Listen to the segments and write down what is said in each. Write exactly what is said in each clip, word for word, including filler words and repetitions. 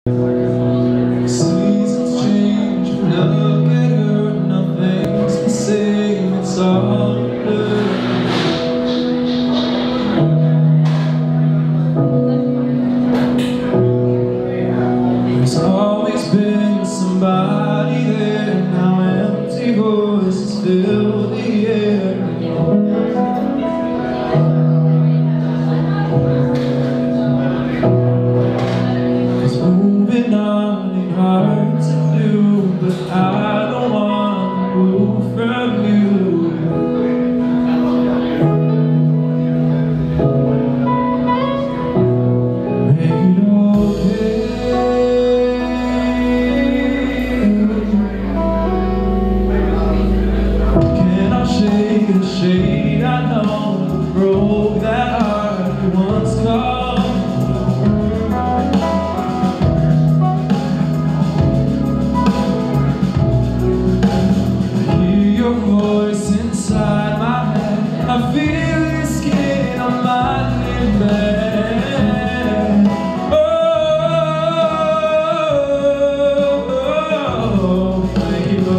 Seasons change, look at her, nothing's the same, it's all blue. There's always been somebody there, now empty voices fill the air. Moving on ain't hard to do, but I don't want to move from you. Make it okay. Can I shake the shade? I know the broke that heart you once called. Your voice inside my head, I feel your skin on my lip bed. Oh, make it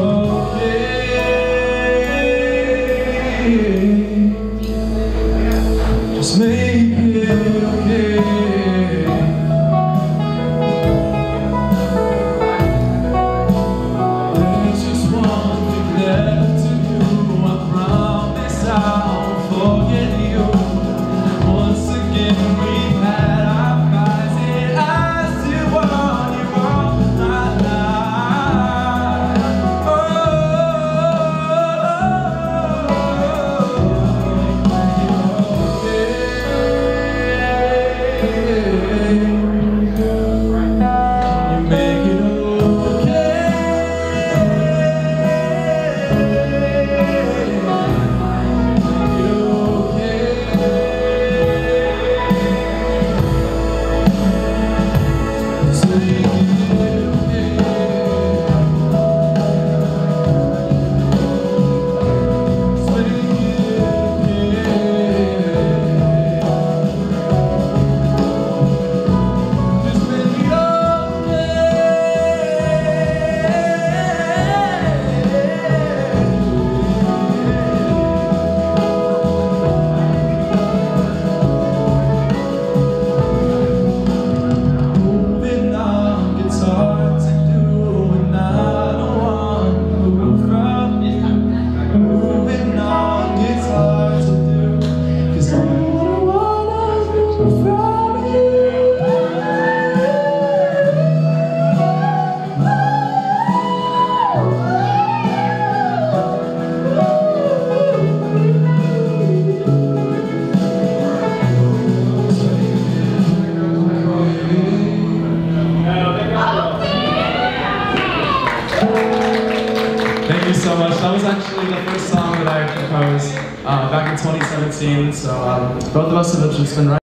okay. Just make it okay. There's just one thing left. Thank you so much. That was actually the first song that I composed uh, back in twenty seventeen, so um, both of us have just been writing